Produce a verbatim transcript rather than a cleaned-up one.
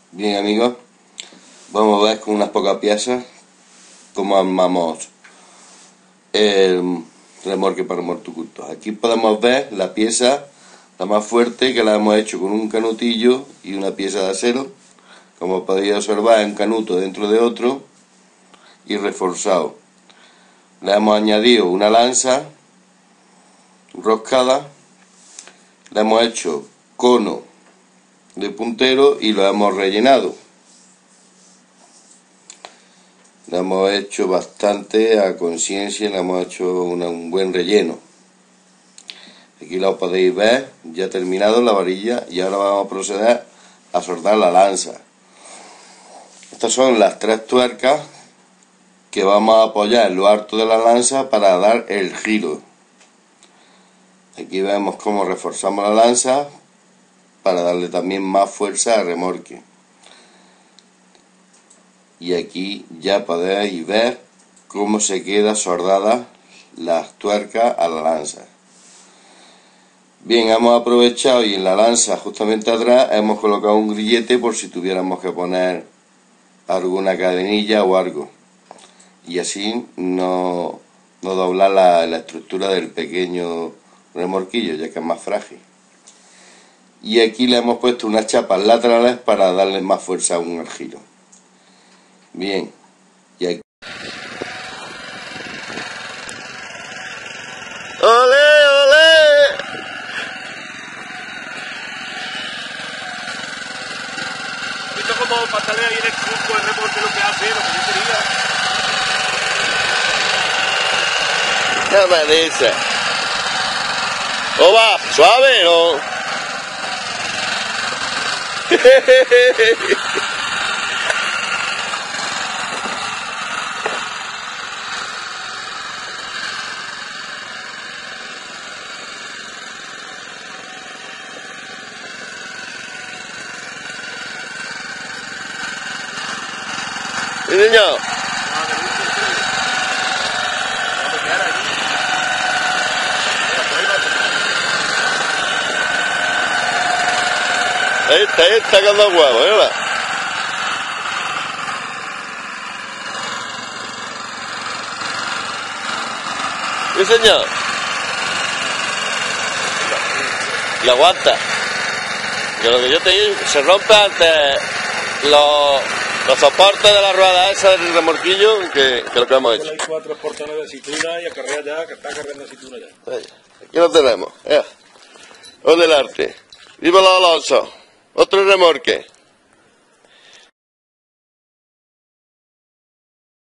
Bien, amigos, vamos a ver con unas pocas piezas cómo armamos el remolque para motocultos. Aquí podemos ver la pieza, la más fuerte, que la hemos hecho con un canutillo y una pieza de acero. Como podéis observar, es un canuto dentro de otro y reforzado. Le hemos añadido una lanza roscada, le hemos hecho cono de puntero y lo hemos rellenado. Le hemos hecho bastante a conciencia, le hemos hecho una, un buen relleno. Aquí lo podéis ver, ya terminado la varilla, y ahora vamos a proceder a soldar la lanza. Estas son las tres tuercas que vamos a apoyar en lo alto de la lanza para dar el giro. Aquí vemos cómo reforzamos la lanza para darle también más fuerza al remolque. Y aquí ya podéis ver cómo se queda soldada las tuercas a la lanza. Bien, hemos aprovechado y en la lanza justamente atrás hemos colocado un grillete por si tuviéramos que poner alguna cadenilla o algo, y así no, no doblar la, la estructura del pequeño remolquillo, ya que es más frágil. Y aquí le hemos puesto unas chapas laterales para darle más fuerza aún al giro. Bien, y aquí... ¡Olé, olé! ¿Visto cómo patalea ahí en el truco el remolque lo que hace, lo que yo quería? No me dice. ¿O va? ¿Suave o no? ¿Sí, niño? Ahí está, ahí está sacando huevos, ¿verdad? Sí, señor. Y aguanta. Que lo que yo te digo, se rompe antes los, los soportes de la rueda esa del remolquillo que, que lo que hemos hecho. Hay cuatro portones de cintura y acarrea ya, que está cargando cintura ya. Aquí lo tenemos, ya. O del arte. ¡Viva la Alonso! Otro remolque.